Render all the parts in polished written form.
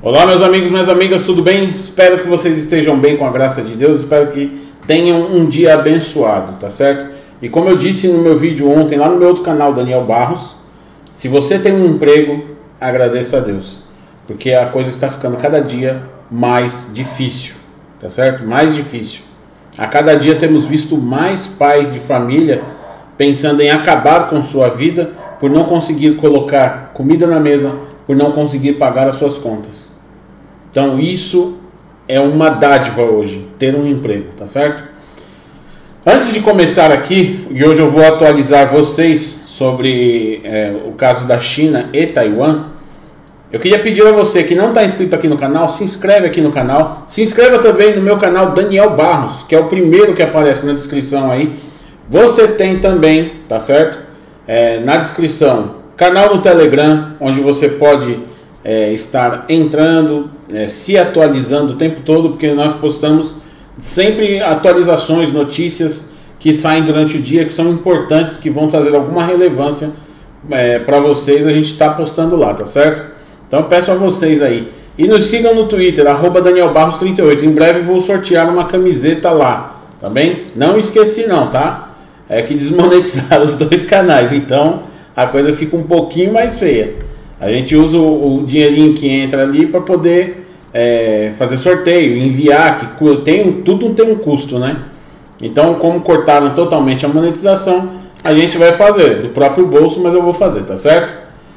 Olá, meus amigos, minhas amigas, tudo bem? Espero que vocês estejam bem com a graça de Deus, espero que tenham um dia abençoado, tá certo? E como eu disse no meu vídeo ontem, lá no meu outro canal, Daniel Barros, se você tem um emprego, agradeça a Deus, porque a coisa está ficando cada dia mais difícil, tá certo? Mais difícil. A cada dia temos visto mais pais de família pensando em acabar com sua vida por não conseguir colocar comida na mesa, por não conseguir pagar as suas contas. Então isso é uma dádiva hoje, ter um emprego, tá certo? Antes de começar aqui, e hoje eu vou atualizar vocês sobre o caso da China e Taiwan, eu queria pedir a você que não está inscrito aqui no canal, se inscreve aqui no canal, se inscreva também no meu canal Daniel Barros, que é o primeiro que aparece na descrição aí. Você tem também, tá certo? Na descrição, canal no Telegram, onde você pode estar entrando, se atualizando o tempo todo, porque nós postamos sempre atualizações, notícias que saem durante o dia, que são importantes, que vão trazer alguma relevância para vocês, a gente está postando lá, tá certo? Então peço a vocês aí. E nos sigam no Twitter, @DanielBarros38. Em breve vou sortear uma camiseta lá, tá bem? Não esqueci não, tá? É que desmonetizaram os dois canais, então a coisa fica um pouquinho mais feia. A gente usa o dinheirinho que entra ali para poder fazer sorteio, enviar, que tudo tem um custo, né? Então, como cortaram totalmente a monetização, a gente vai fazer do próprio bolso, mas eu vou fazer, tá certo?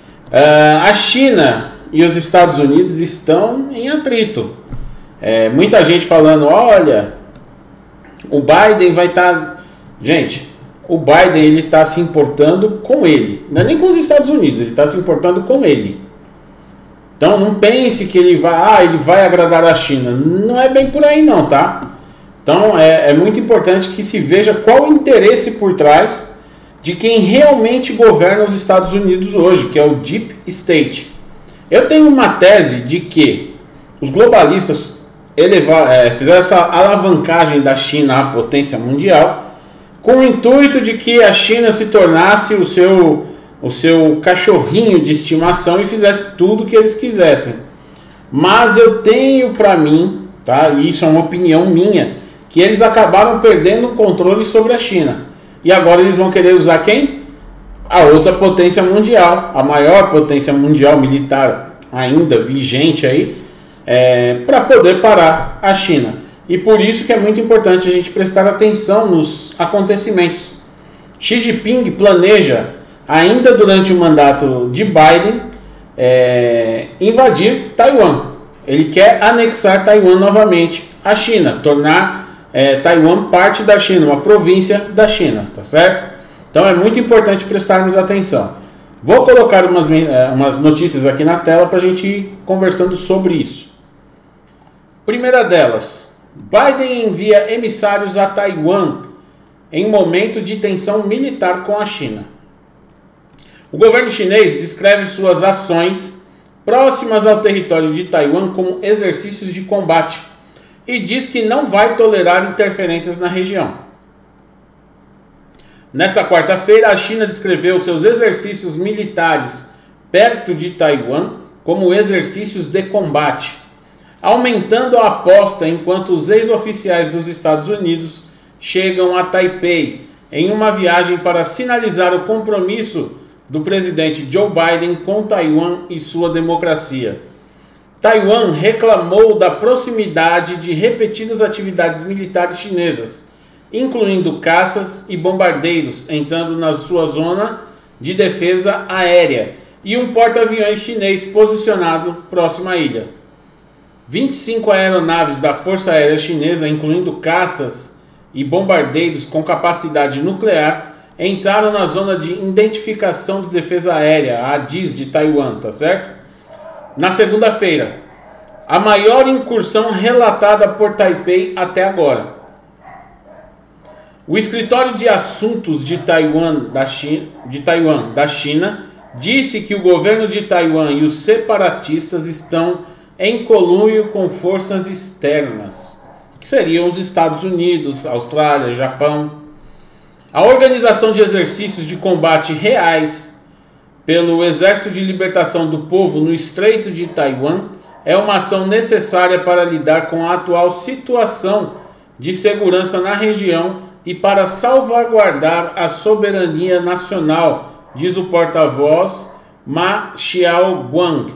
A China e os Estados Unidos estão em atrito. Muita gente falando, olha, o Biden vai estar... Gente, o Biden ele está se importando com ele, não é nem com os Estados Unidos, ele está se importando com ele. Então não pense que ele vai agradar a China, não é bem por aí não, tá? Então é muito importante que se veja qual o interesse por trás de quem realmente governa os Estados Unidos hoje, que é o Deep State. Eu tenho uma tese de que os globalistas fizeram essa alavancagem da China à potência mundial, com o intuito de que a China se tornasse o seu cachorrinho de estimação e fizesse tudo o que eles quisessem. Mas eu tenho para mim, tá? E isso é uma opinião minha, que eles acabaram perdendo o controle sobre a China. E agora eles vão querer usar quem? A outra potência mundial, a maior potência mundial militar ainda vigente aí, para poder parar a China. E por isso que é muito importante a gente prestar atenção nos acontecimentos. Xi Jinping planeja, ainda durante o mandato de Biden, invadir Taiwan. Ele quer anexar Taiwan novamente à China, tornar Taiwan parte da China, uma província da China, tá certo? Então é muito importante prestarmos atenção. Vou colocar umas notícias aqui na tela para a gente ir conversando sobre isso. Primeira delas, Biden envia emissários a Taiwan em momento de tensão militar com a China. O governo chinês descreve suas ações próximas ao território de Taiwan como exercícios de combate e diz que não vai tolerar interferências na região. Nesta quarta-feira, a China descreveu seus exercícios militares perto de Taiwan como exercícios de combate, aumentando a aposta enquanto os ex-oficiais dos Estados Unidos chegam a Taipei em uma viagem para sinalizar o compromisso do presidente Joe Biden com Taiwan e sua democracia. Taiwan reclamou da proximidade de repetidas atividades militares chinesas, incluindo caças e bombardeiros entrando na sua zona de defesa aérea e um porta-aviões chinês posicionado próximo à ilha. 25 aeronaves da Força Aérea Chinesa, incluindo caças e bombardeiros com capacidade nuclear, entraram na zona de identificação de defesa aérea, a ADIZ de Taiwan, tá certo? Na segunda-feira, a maior incursão relatada por Taipei até agora. O Escritório de Assuntos de Taiwan da China disse que o governo de Taiwan e os separatistas estão em conluio com forças externas, que seriam os Estados Unidos, Austrália, Japão. A organização de exercícios de combate reais pelo Exército de Libertação do Povo no Estreito de Taiwan é uma ação necessária para lidar com a atual situação de segurança na região e para salvaguardar a soberania nacional, diz o porta-voz Ma Xiaoguang.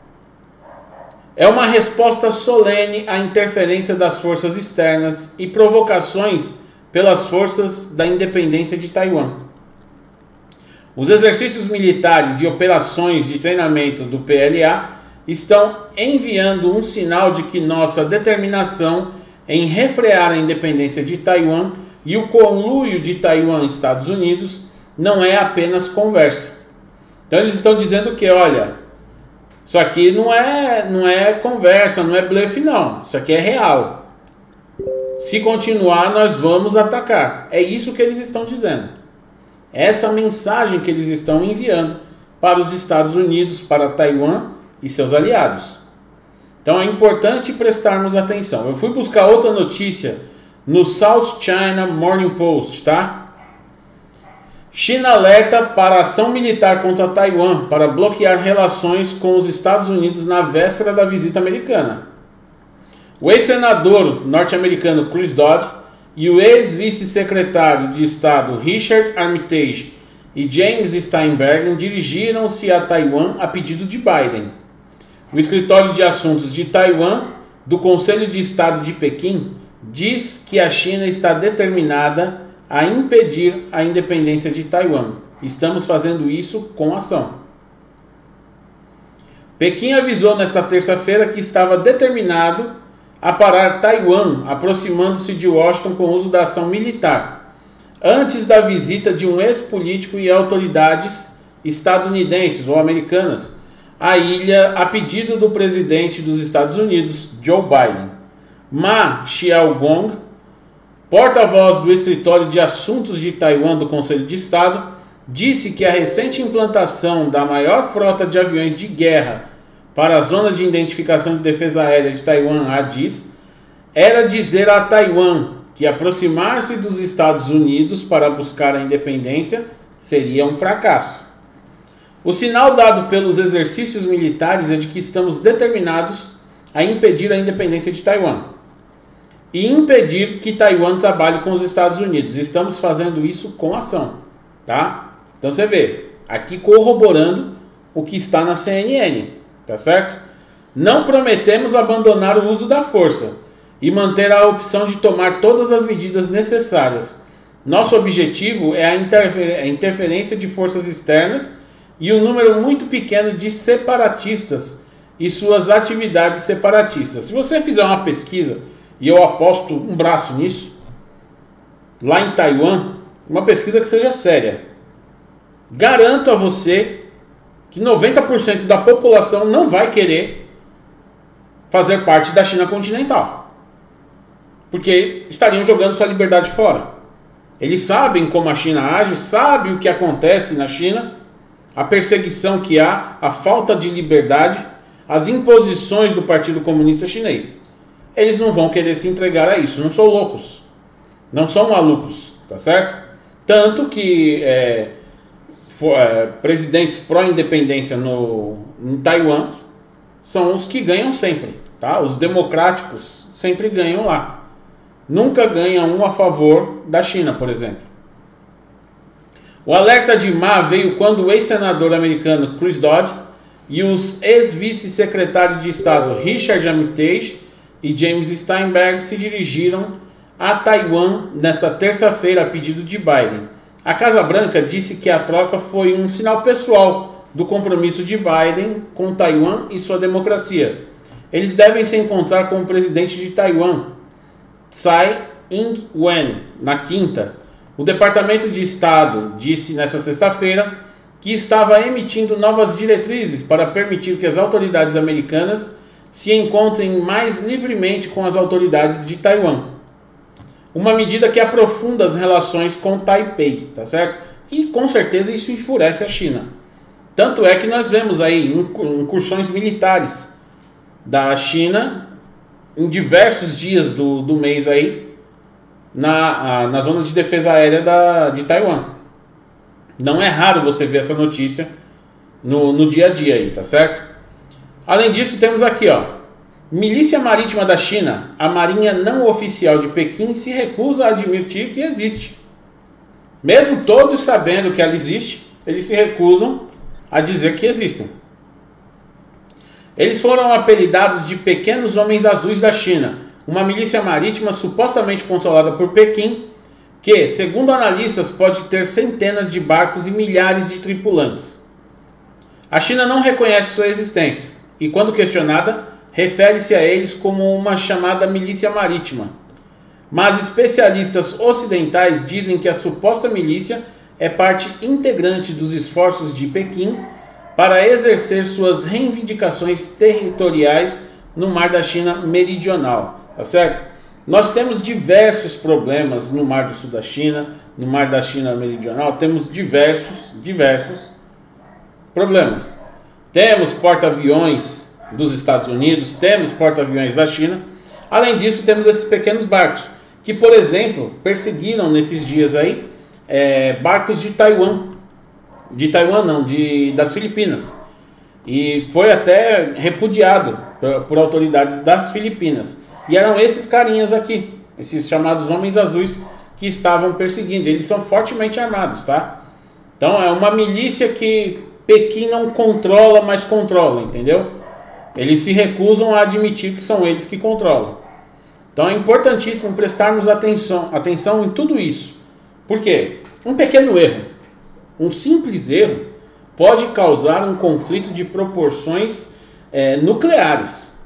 É uma resposta solene à interferência das forças externas e provocações pelas forças da independência de Taiwan. Os exercícios militares e operações de treinamento do PLA estão enviando um sinal de que nossa determinação em refrear a independência de Taiwan e o conluio de Taiwan e Estados Unidos não é apenas conversa. Então eles estão dizendo que, olha, isso aqui não é conversa, não é blefe não, isso aqui é real. Se continuar, nós vamos atacar. É isso que eles estão dizendo. Essa mensagem que eles estão enviando para os Estados Unidos, para Taiwan e seus aliados. Então é importante prestarmos atenção. Eu fui buscar outra notícia no South China Morning Post, tá? China alerta para ação militar contra Taiwan para bloquear relações com os Estados Unidos na véspera da visita americana. O ex-senador norte-americano Chris Dodd e o ex-vice-secretário de Estado Richard Armitage e James Steinbergen dirigiram-se a Taiwan a pedido de Biden. O Escritório de Assuntos de Taiwan do Conselho de Estado de Pequim diz que a China está determinada a impedir a independência de Taiwan. Estamos fazendo isso com ação. Pequim avisou nesta terça-feira que estava determinado a parar Taiwan, aproximando-se de Washington com o uso da ação militar, antes da visita de um ex-político e autoridades estadunidenses ou americanas à ilha a pedido do presidente dos Estados Unidos, Joe Biden. Ma Xiaoguang, porta-voz do Escritório de Assuntos de Taiwan do Conselho de Estado, disse que a recente implantação da maior frota de aviões de guerra para a Zona de Identificação de Defesa Aérea de Taiwan, ADIZ, era dizer a Taiwan que aproximar-se dos Estados Unidos para buscar a independência seria um fracasso. O sinal dado pelos exercícios militares é de que estamos determinados a impedir a independência de Taiwan e impedir que Taiwan trabalhe com os Estados Unidos. Estamos fazendo isso com ação, tá? Então você vê, aqui corroborando o que está na CNN, tá certo? Não prometemos abandonar o uso da força e manter a opção de tomar todas as medidas necessárias. Nosso objetivo é a interferência de forças externas e um número muito pequeno de separatistas e suas atividades separatistas. Se você fizer uma pesquisa, e eu aposto um braço nisso, lá em Taiwan, uma pesquisa que seja séria, garanto a você que 90% da população não vai querer fazer parte da China continental, porque estariam jogando sua liberdade fora. Eles sabem como a China age, sabem o que acontece na China, a perseguição que há, a falta de liberdade, as imposições do Partido Comunista Chinês. Eles não vão querer se entregar a isso, não são loucos, não são malucos, tá certo? Tanto que presidentes pró-independência em Taiwan são os que ganham sempre, tá? Os democráticos sempre ganham lá, nunca ganha um a favor da China, por exemplo. O alerta de Ma veio quando o ex-senador americano Chris Dodd e os ex-vice-secretários de Estado Richard Armitage e James Steinberg se dirigiram a Taiwan nesta terça-feira a pedido de Biden. A Casa Branca disse que a troca foi um sinal pessoal do compromisso de Biden com Taiwan e sua democracia. Eles devem se encontrar com o presidente de Taiwan, Tsai Ing-wen, na quinta. O Departamento de Estado disse nesta sexta-feira que estava emitindo novas diretrizes para permitir que as autoridades americanas se encontrem mais livremente com as autoridades de Taiwan. Uma medida que aprofunda as relações com Taipei, tá certo? E com certeza isso enfurece a China. Tanto é que nós vemos aí incursões militares da China em diversos dias do mês aí na zona de defesa aérea de Taiwan. Não é raro você ver essa notícia no dia a dia aí, tá certo? Além disso, temos aqui, ó, Milícia Marítima da China. A Marinha não oficial de Pequim se recusa a admitir que existe. Mesmo todos sabendo que ela existe, eles se recusam a dizer que existem. Eles foram apelidados de Pequenos Homens Azuis da China, uma milícia marítima supostamente controlada por Pequim, que, segundo analistas, pode ter centenas de barcos e milhares de tripulantes. A China não reconhece sua existência e, quando questionada, refere-se a eles como uma chamada milícia marítima. Mas especialistas ocidentais dizem que a suposta milícia é parte integrante dos esforços de Pequim para exercer suas reivindicações territoriais no Mar da China Meridional, tá certo? Nós temos diversos problemas no Mar do Sul da China, no Mar da China Meridional, temos diversos problemas. Temos porta-aviões dos Estados Unidos, temos porta-aviões da China. Além disso, temos esses pequenos barcos, que, por exemplo, perseguiram nesses dias aí barcos de Taiwan. De Taiwan não, das Filipinas. E foi até repudiado por autoridades das Filipinas. E eram esses carinhas aqui, esses chamados homens azuis, que estavam perseguindo. Eles são fortemente armados, tá? Então é uma milícia que Pequim não controla, mas controla, entendeu? Eles se recusam a admitir que são eles que controlam. Então é importantíssimo prestarmos atenção em tudo isso. Por quê? Um pequeno erro, um simples erro, pode causar um conflito de proporções nucleares.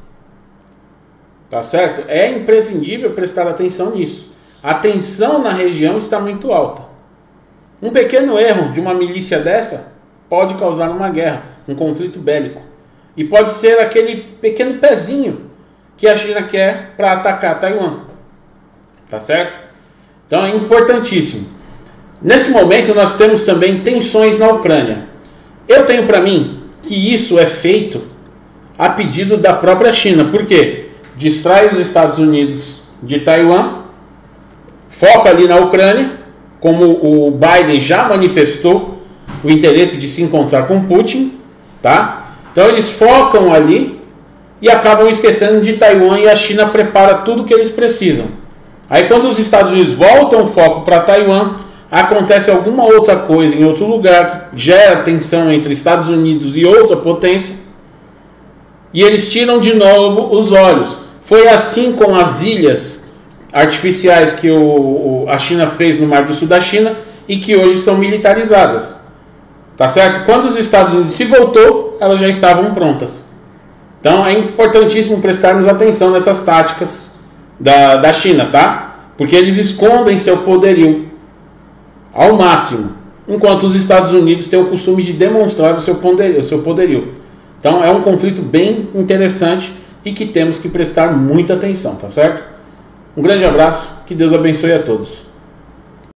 Tá certo? É imprescindível prestar atenção nisso. A tensão na região está muito alta. Um pequeno erro de uma milícia dessa pode causar uma guerra, um conflito bélico. E pode ser aquele pequeno pezinho que a China quer para atacar Taiwan. Tá certo? Então é importantíssimo. Nesse momento nós temos também tensões na Ucrânia. Eu tenho para mim que isso é feito a pedido da própria China. Por quê? Distrai os Estados Unidos de Taiwan, foca ali na Ucrânia, como o Biden já manifestou o interesse de se encontrar com Putin, tá? Então eles focam ali e acabam esquecendo de Taiwan, e a China prepara tudo o que eles precisam. Aí quando os Estados Unidos voltam o foco para Taiwan, acontece alguma outra coisa em outro lugar que gera tensão entre Estados Unidos e outra potência, e eles tiram de novo os olhos. Foi assim com as ilhas artificiais que a China fez no Mar do Sul da China e que hoje são militarizadas. Tá certo? Quando os Estados Unidos se voltou, elas já estavam prontas. Então é importantíssimo prestarmos atenção nessas táticas da China, tá? Porque eles escondem seu poderio ao máximo, enquanto os Estados Unidos têm o costume de demonstrar o seu poderio. Então é um conflito bem interessante e que temos que prestar muita atenção, tá certo? Um grande abraço, que Deus abençoe a todos.